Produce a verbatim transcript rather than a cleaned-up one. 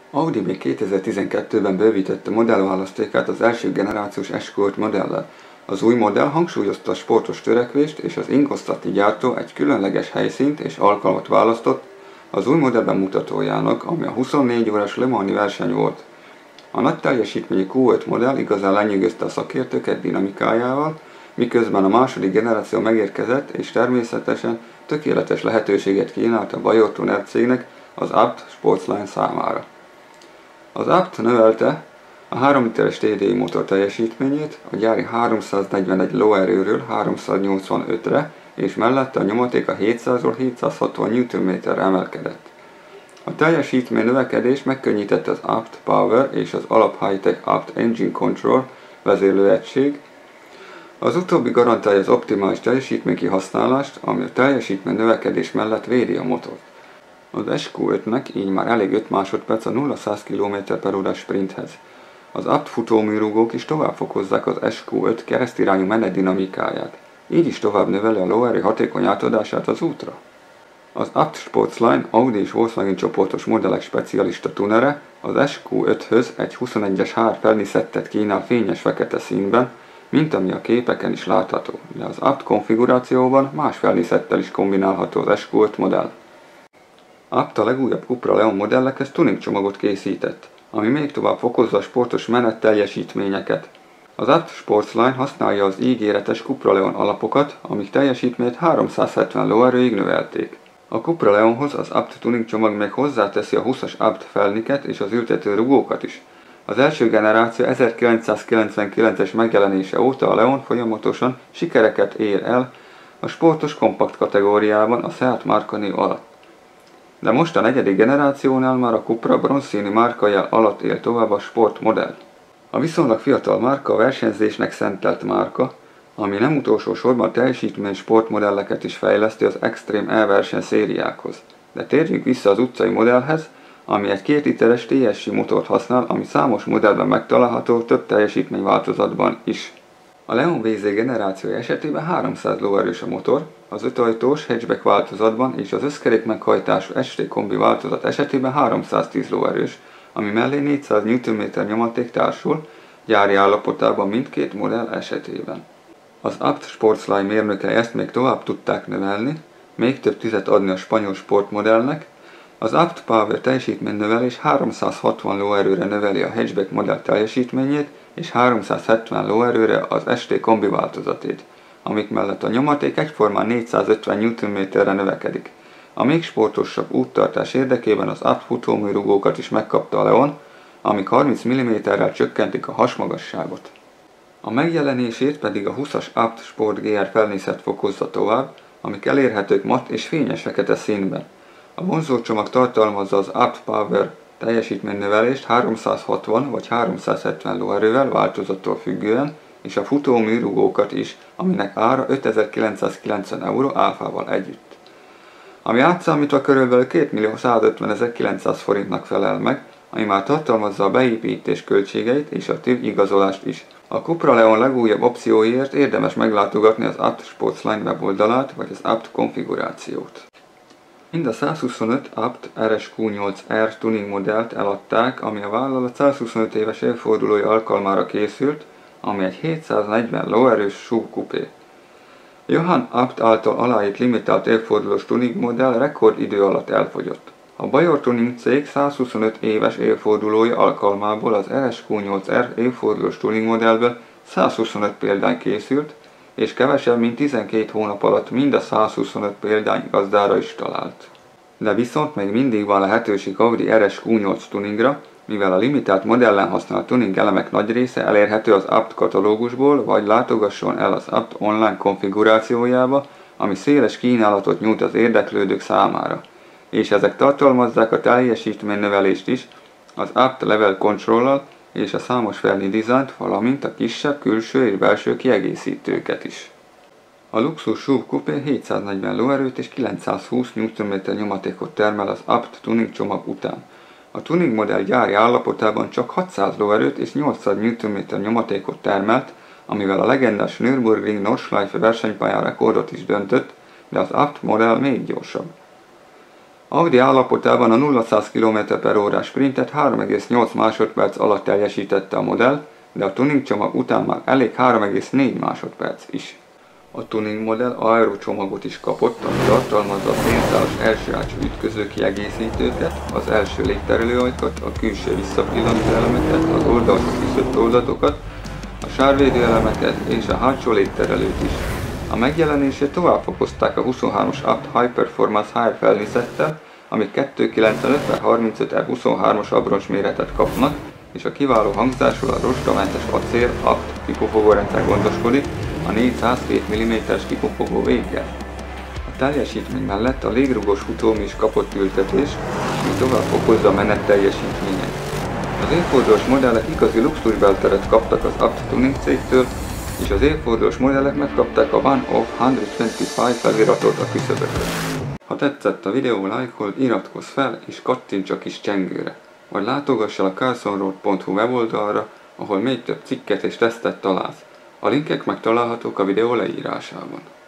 Audi még kétezer-tizenkettőben bővítette modellválasztékát az első generációs es kú öt modellel. Az új modell hangsúlyozta a sportos törekvést, és az ingosztati gyártó egy különleges helyszínt és alkalmat választott az új modell bemutatójának, ami a huszonnégy órás Le Mans-i verseny volt. A nagy teljesítményű kú öt modell igazán lenyűgözte a szakértőket dinamikájával, miközben a második generáció megérkezett, és természetesen tökéletes lehetőséget kínált a Bajor Tuner cégnek az Abt Sportsline számára. Az Abt növelte a három literes té dé i motor teljesítményét a gyári háromszáznegyvenegy lóerőről háromszáznyolcvanötre, és mellette a nyomaték a hétszázról hétszázhatvan newtonméterre emelkedett. A teljesítmény növekedés megkönnyítette az Abt Power és az alap high-tech Abt Engine Control vezérlőegység. Az utóbbi garantálja az optimális teljesítmény kihasználást, ami a teljesítmény növekedés mellett védi a motort. Az es kú ötnek így már elég öt másodperc a nulla száz kilométer per órás sprinthez. Az Abt futóműrugók is tovább fokozzák az es kú öt keresztirányú menet dinamikáját, így is tovább növeli a lóerő hatékony átadását az útra. Az Abt Sportsline Audi és Volkswagen csoportos modellek specialista tunere az es kú öthöz egy huszonegyes hár felniszettet kínál fényes fekete színben, mint ami a képeken is látható, de az Abt konfigurációban más felniszettel is kombinálható az es kú öt modell. Abt a legújabb Cupra Leon modellekhez tuning csomagot készített, ami még tovább fokozza a sportos menet teljesítményeket. Az Abt Sportsline használja az ígéretes Cupra Leon alapokat, amik teljesítményét háromszázhetven lóerőig növelték. A Cupra Leonhoz az Abt tuning csomag még hozzáteszi a húszas Abt felniket és az ültető rugókat is. Az első generáció ezerkilencszázkilencvenkilences megjelenése óta a Leon folyamatosan sikereket ér el a sportos kompakt kategóriában a Seat márkanév alatt. De most a negyedik generációnál már a Cupra bronzszínű márkajel alatt él tovább a sportmodell. A viszonylag fiatal márka a versenyzésnek szentelt márka, ami nem utolsó sorban teljesítmény sportmodelleket is fejleszti az Extreme E-verseny szériákhoz. De térjünk vissza az utcai modellhez, ami egy két literes té es i motort használ, ami számos modellben megtalálható több teljesítményváltozatban is. A Leon vé zé generációja esetében háromszáz lóerős a motor, az ötajtós hatchback változatban és az összkerék meghajtású es té kombi változat esetében háromszáztíz lóerős, ami mellé négyszáz newtonméter nyomaték társul, gyári állapotában mindkét modell esetében. Az Abt Sportsline mérnökei ezt még tovább tudták növelni, még több tüzet adni a spanyol sportmodellnek. Az Abt Power teljesítménynövelés háromszázhatvan lóerőre növeli a hatchback modell teljesítményét, és háromszázhetven lóerőre az es té kombi változatét, amik mellett a nyomaték egyformán négyszázötven newtonméterre növekedik. A még sportosabb úttartás érdekében az Abt futóműrugókat is megkapta a Leon, amik harminc milliméterrel csökkentik a hasmagasságot. A megjelenését pedig a húszas Abt Sport gé er felnézet fokozza tovább, amik elérhetők matt és fényes fekete színben. A vonzócsomag tartalmazza az Abt Power teljesítménynövelést háromszázhatvan vagy háromszázhetven lóerővel változattól függően, és a futóműrugókat is, aminek ára ötezer-kilencszázkilencven euró áfával együtt. Ami átszámítva körülbelül kétmillió százötvenezer-kilencszáz forintnak felel meg, ami már tartalmazza a beépítés költségeit és a TÜV igazolást is. A Cupra Leon legújabb opcióiért érdemes meglátogatni az Abt Sportsline weboldalát vagy az Abt konfigurációt. Mind a százhuszonöt Abt er es kú nyolc er tuning modellt eladták, ami a vállalat százhuszonöt éves évfordulója alkalmára készült, ami egy hétszáznegyven lóerős es u vé kupé. Johann Abt által aláírt limitált évfordulós tuning modell rekordidő alatt elfogyott. A Bajor Tuning cég százhuszonöt éves évfordulója alkalmából az er es kú nyolc er évfordulós tuning modellből százhuszonöt példány készült, és kevesebb mint tizenkét hónap alatt mind a százhuszonöt példány gazdára is talált. De viszont még mindig van lehetőség Audi er es kú nyolc tuningra, mivel a limitált modellen használt tuning elemek nagy része elérhető az Abt katalógusból, vagy látogasson el az Abt online konfigurációjába, ami széles kínálatot nyújt az érdeklődők számára. És ezek tartalmazzák a teljesítménynövelést is, az Abt Level Control-al és a számos felni dizájnt, valamint a kisebb külső és belső kiegészítőket is. A luxus es u vé kupé hétszáznegyven lóerőt és kilencszázhúsz newtonméter nyomatékot termel az Abt tuning csomag után. A tuning modell gyári állapotában csak hatszáz lóerőt és nyolcszáz newtonméter nyomatékot termelt, amivel a legendás Nürburgring Nordschleife versenypályán rekordot is döntött, de az Abt modell még gyorsabb. Audi állapotában a nulla-száz kilométer per órás sprintet három egész nyolc másodperc alatt teljesítette a modell, de a tuning csomag után már elég három egész négy másodperc is. A tuning modell aero csomagot is kapott, ami tartalmazza a szénszálas első átsó ütköző kiegészítőket, az első légterelőajtót, a külső visszapillantó elemeket, az oldalsó kiszöbb toldatokat, a sárvédő elemeket és a hátsó légterelőt is. A megjelenését tovább fokozták a huszonhármas Apt High Performance High felnészettel, amik kétszázkilencvenöt per harmincöt E huszonhármas abroncs méretet kapnak, és a kiváló hangzásról a rostamentes acél Apt kipufogórendszer gondoskodik a négyszázhét milliméteres kipufogó véggel. A teljesítmény mellett a légrugós futómű is kapott ültetést, ami tovább fokozza a menet teljesítményét. Az évfordulós modellek igazi luxusbelteret kaptak az Apt Tuning cégtől, és az évfordulós modellek megkapták a One of százhuszonöt feliratot a küszöbökre. Ha tetszett a videó, lájkold, iratkozz fel és kattints a kis csengőre, vagy látogass el a carsonroad pont hu weboldalra, ahol még több cikket és tesztet találsz. A linkek megtalálhatók a videó leírásában.